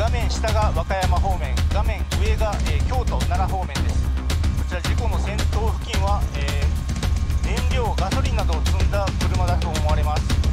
画面下が和歌山方面、画面上が、京都奈良方面です。こちら事故の先頭付近は、燃料ガソリンなどを積んだ車だと思われます。